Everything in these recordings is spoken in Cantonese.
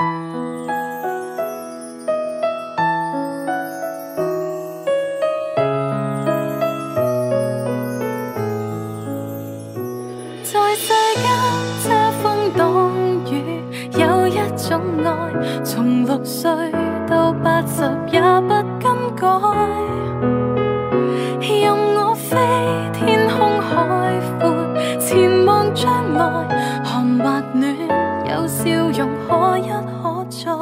在世間遮風擋雨，有一種愛，從6歲到80也不更改。任我飛，天空海闊，前望將來，看或暖，有笑容可一可再。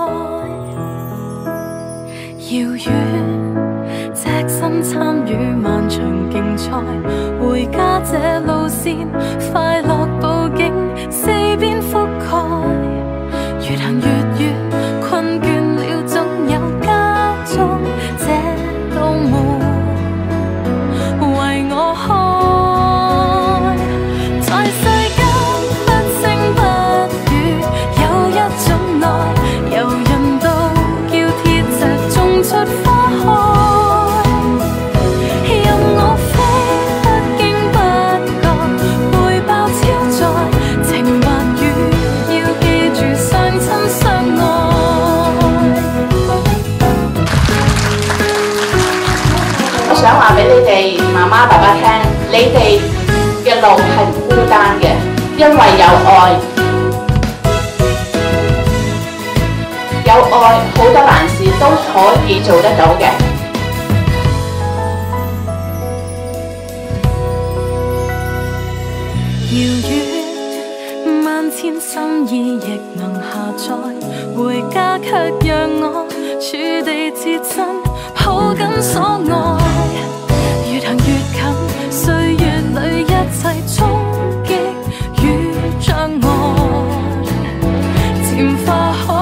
遙遠，隻身參與漫長競賽，回家這路線，快樂佈景四邊覆蓋。越行越遠，困倦了總有家中這道門為我開。在世間不聲不語，有一種愛，由人道叫鐵石種出花開。任我飛，不經不覺背包超載，情或雨，要記住相親相愛。 我想話俾你哋媽媽爸爸聽，你哋嘅路係唔孤單嘅，因為有愛，有愛好多難事都可以做得到嘅。 遙遠萬千心意亦能下載，回家卻讓我處地接身，抱緊所愛。越行越近，歲月裏一切衝擊與障礙，漸化開。